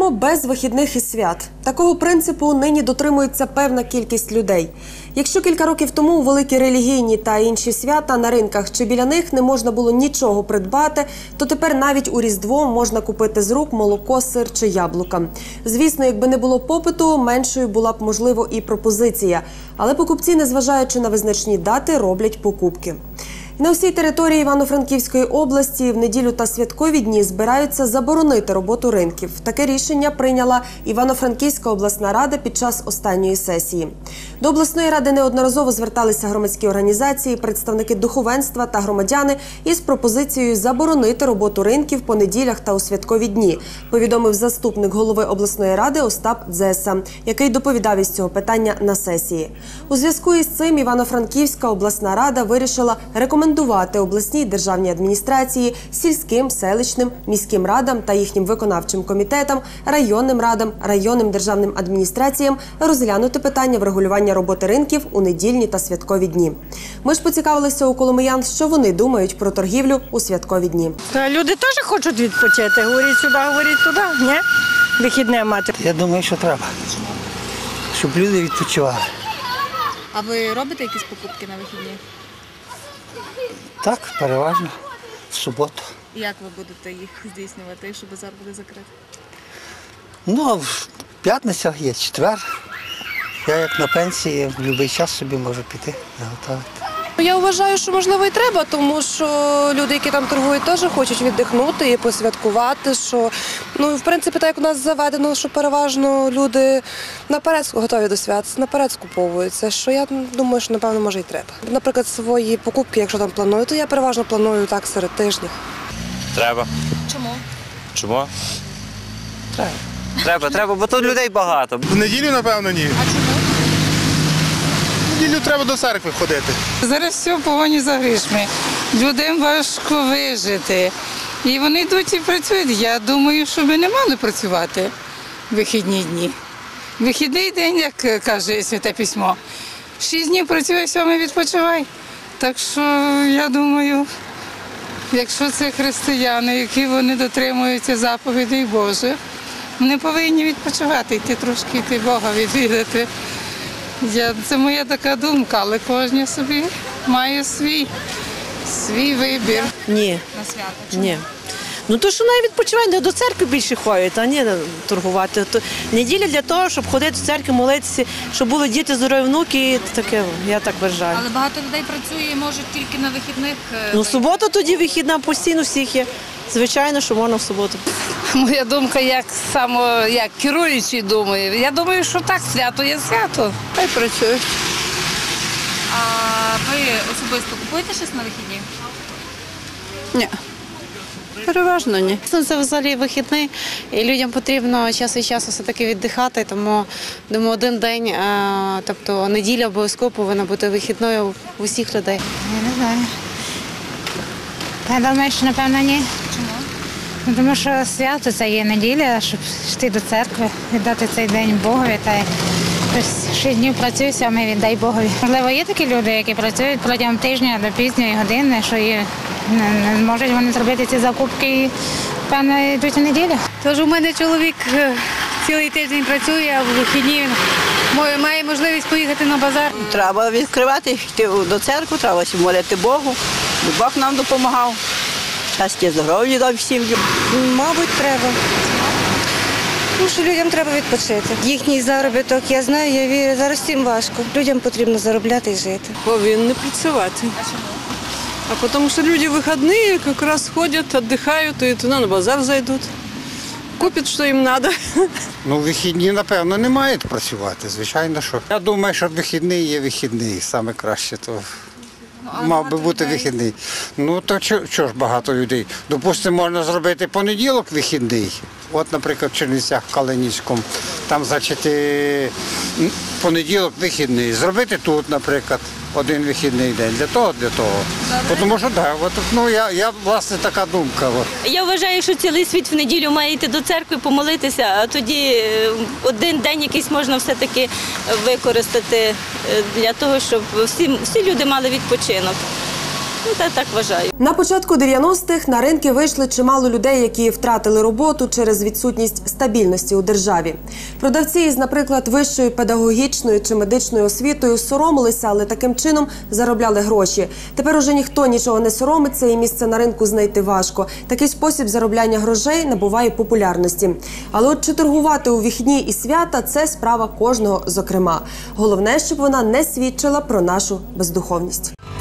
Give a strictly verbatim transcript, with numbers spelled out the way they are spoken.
Живемо без вихідних і свят. Такого принципу нині дотримується певна кількість людей. Якщо кілька років тому у великі релігійні та інші свята на ринках чи біля них не можна було нічого придбати, то тепер навіть у Різдво можна купити з рук молоко, сир чи яблука. Звісно, якби не було попиту, меншою була б, можливо, і пропозиція. Але покупці, незважаючи на визначні дати, роблять покупки. На всій території Івано-Франківської області в неділю та святкові дні збираються заборонити роботу ринків. Таке рішення прийняла Івано-Франківська обласна рада під час останньої сесії. До обласної ради неодноразово зверталися громадські організації, представники духовенства та громадяни із пропозицією заборонити роботу ринків по неділях та у святкові дні, повідомив заступник голови обласної ради Остап Дзеса, який доповідав із цього питання на сесії. У зв'язку із цим Івано-Франківська обласна рада вирішила рекомендувати обласній державній адміністрації, сільським, селищним, міським радам та їхнім виконавчим комітетам, районним радам, районним державним адміністраціям розглянути питання врегулювання роботи ринків у недільні та святкові дні. Ми ж поцікавилися у коломиян, що вони думають про торгівлю у святкові дні. Та люди теж хочуть відпочити. Говорять сюди, говорять туди. Ні? Вихідне мати. Я думаю, що треба, щоб люди відпочивали. А ви робите якісь покупки на вихідні? Так, переважно, в суботу. Як ви будете їх здійснювати, щоб базар буде закритий? Ну, в п'ятницю є четвер. Я як на пенсії, в будь-який час собі можу піти, заготовити. Я вважаю, що можливо і треба, тому що люди, які там торгують, теж хочуть віддихнути і посвяткувати. Що, ну, в принципі, так як у нас заведено, що переважно люди наперед готові до свят, наперед скуповуються, що я думаю, що, напевно, може і треба. Наприклад, свої покупки, якщо там планую, то я переважно планую так серед тижня. Треба. Чому? Чому? Треба. Треба, треба, бо тут людей багато. В неділю, напевно, ні. А чому? В неділю треба до церкви ходити. Зараз все в погоні за грішми. Людям важко вижити. І вони йдуть і працюють. Я думаю, що ми не мали працювати в вихідні дні. Вихідний день, як каже Святе Письмо, шість днів працює, сьомий відпочивай. Так що, я думаю, якщо це християни, які вони дотримуються заповідей Божих, вони повинні відпочивати, йти трошки, йти Бога відвідати. Я, це моя така думка, але кожен собі має свій, свій вибір. Ні. На свято? Чому? Ні. Ну то, що навіть відпочивають, до церкви більше ходять, а не торгувати. То неділя для того, щоб ходити в церкву, молитися, щоб були діти, здорові внуки, таке, я так вважаю. Але багато людей працює і можуть тільки на вихідних. Ну, субота тоді вихідна, постійно всіх є. Звичайно, що можна в суботу. Моя думка, як само, як керуючий думає. Я думаю, що так, свято є свято. Хай працюють. А ви особисто купуєте щось на вихідні? Ні. Переважно ні. Це взагалі вихідний, і людям потрібно час від часу все-таки віддихати, тому думаю, один день, тобто неділя обов'язково повинна бути вихідною у всіх людей. Я не знаю. Я думаю, що напевно ні. Чому? Ну, тому що свято це є неділя, щоб йти до церкви, віддати цей день Богові. Та ось шість днів працюю, сьомий віддай Богові. Можливо, є такі люди, які працюють протягом тижня до пізньої години, що є, не, не можуть вони зробити ці закупки і, певно, йдуть у неділю. Тож у мене чоловік цілий тиждень працює, а в вихідні має можливість поїхати на базар. Треба відкривати, йти до церкви, треба молити Богу, щоб Бог нам допомагав. Щастя, здоров'я дав всім. Мабуть, треба. Тому що людям треба відпочити. Їхній заробіток, я знаю, я вірю, зараз всім важко. Людям потрібно заробляти і жити. Повинні працювати. А чому? А тому що люди вихідні якраз ходять, віддихають і туди на базар зайдуть. Купять, що їм треба. Ну, вихідні, напевно, не мають працювати, звичайно, що. Я думаю, що вихідний є вихідний, саме краще, то Ну, мав би бути людей. Вихідний. Ну, то чого ж багато людей? Допустимо, можна зробити понеділок вихідний. От, наприклад, в Чернівцях, в Калинівському, там, значить, понеділок вихідний. Зробити тут, наприклад, один вихідний день. Для того, для того. Добре. Тому що, так, от, ну, я, я, власне, така думка. От. Я вважаю, що цілий світ в неділю має йти до церкви, помолитися, а тоді один день якийсь можна все-таки використати для того, щоб всі, всі люди мали відпочинок. Ну, та так вважаю. На початку дев'яностих на ринки вийшли чимало людей, які втратили роботу через відсутність стабільності у державі. Продавці із, наприклад, вищою педагогічною чи медичною освітою соромилися, але таким чином заробляли гроші. Тепер уже ніхто нічого не соромиться і місце на ринку знайти важко. Такий спосіб заробляння грошей набуває популярності. Але от чи торгувати у вихідні і свята – це справа кожного зокрема. Головне, щоб вона не свідчила про нашу бездуховність.